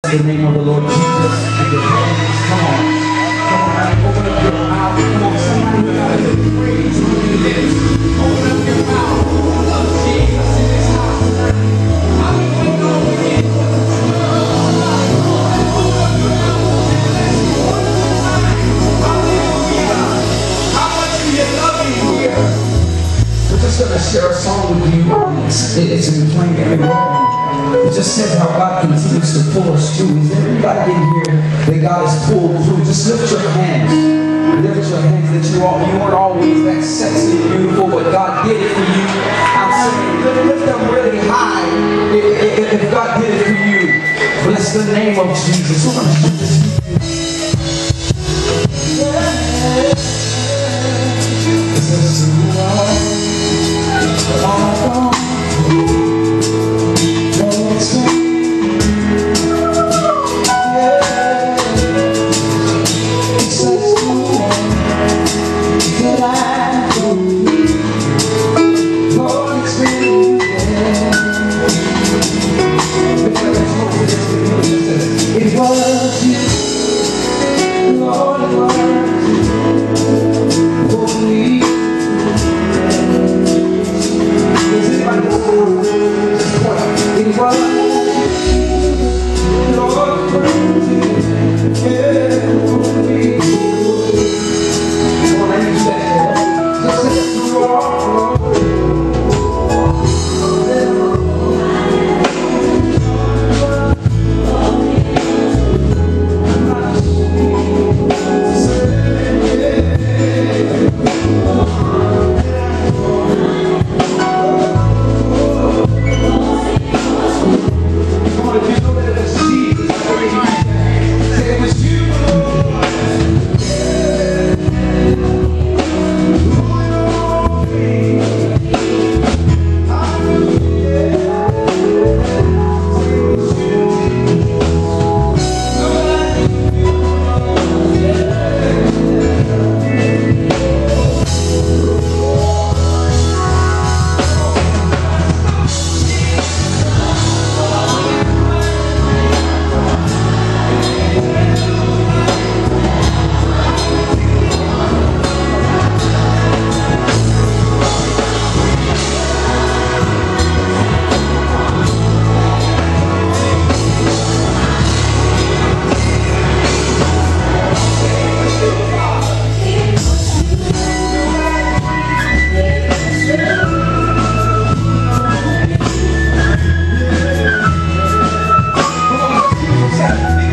the name of the Lord Jesus. And your hands, come on. Come on, open up your mouth. Come on, somebody got to praise with this. Open up your mouth. I love Jesus in this house tonight. I don't even know what it is. Open up your mouth and let's do one time. Hallelujah. How much do you love me here? We're just going to share a song with you. It's been playing everywhere. It just says how God continues to pull us through. Is there anybody in here that God has pulled through? Just lift your hands. Lift your hands that you weren't always that sexy and beautiful, but God did it for you. I'm saying lift them really high if God did it for you. Bless the name of Jesus. We're going to do this. Yeah.